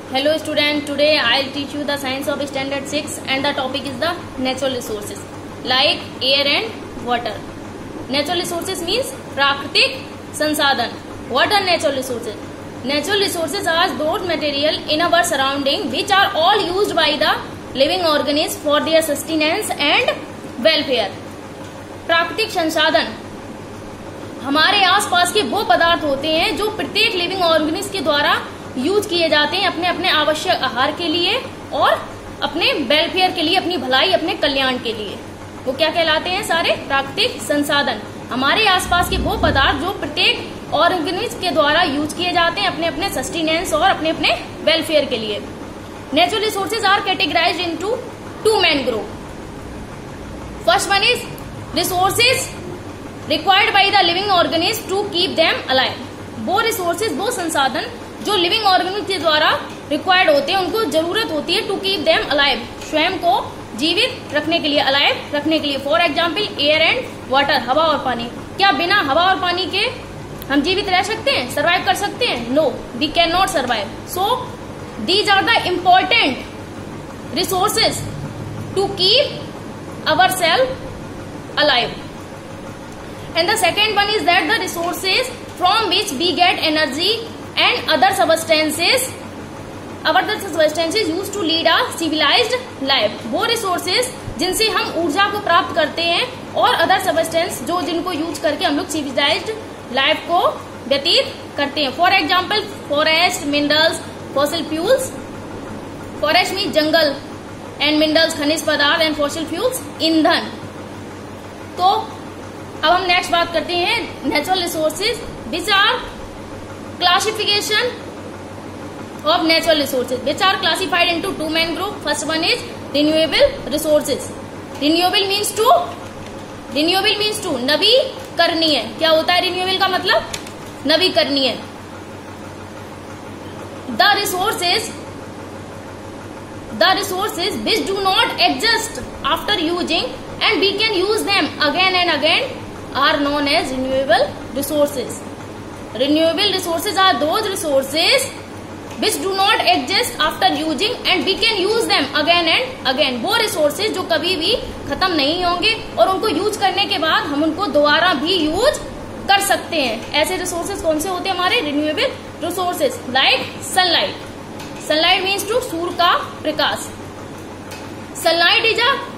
Hello student, today I'll teach you the science of standard 6 and the topic is the natural resources like air and water. Natural resources means प्राकृतिक संसाधन. What are natural resources? Natural resources are those material in our surrounding which are all used by the living organisms for their sustenance and welfare. प्राकृतिक संसाधन हमारे आसपास के वो पदार्थ होते हैं जो प्रत्येक लिविंग ऑर्गेनिज्म के द्वारा यूज किए जाते हैं अपने अपने आवश्यक आहार के लिए और अपने वेलफेयर के लिए, अपनी भलाई, अपने कल्याण के लिए. वो क्या कहलाते हैं? सारे प्राकृतिक संसाधन. हमारे आसपास के वो पदार्थ जो प्रत्येक ऑर्गेनिज्म के द्वारा यूज किए जाते हैं अपने अपने सस्टेनेंस और अपने अपने वेलफेयर के लिए. Natural resources are categorized into two main group. First one is resources required by the living organism to keep them alive. वो रिसोर्सेज, वो संसाधन जो लिविंग ऑर्गेनिज्म के द्वारा रिक्वायर्ड होते हैं, उनको जरूरत होती है टू कीप देम अलाइव, स्वयं को जीवित रखने के लिए, अलाइव रखने के लिए. For example air and water, हवा और पानी. क्या बिना हवा और पानी के हम जीवित रह सकते हैं, सर्वाइव कर सकते हैं? No, we can not survive. So these are the important resources to keep our self alive. And the second one is that the resources from which we get energy and other substances used to lead a civilized life. वो resources जिनसे हम ऊर्जा को प्राप्त करते हैं और other substance जो जिनको यूज करके हम लोग civilized लाइफ को व्यतीत करते हैं. For example forest, minerals, fossil fuels. Forest mean जंगल एंड मिनरल्स खनिज पदार्थ एंड फॉसिल फ्यूल्स ईंधन. तो अब हम नेक्स्ट बात करते हैं natural resources which are classification of natural resources which are classified into two main group. First one is renewable resources. Renewable means to नवीकरणीय. क्या होता है रिन्यूएबल का मतलब? नवीकरणीय. The resources which do not exist after using and we can use them again and again are known as renewable resources. Renewable resources are those resources which do not exist after using and we can use them again and again. वो resources जो कभी भी खत्म नहीं होंगे और उनको use करने के बाद हम उनको दोबारा भी यूज कर सकते हैं. ऐसे resources कौन से होते हैं हमारे? renewable resources like sunlight. Sunlight means to सूर्य का प्रकाश. Sunlight is a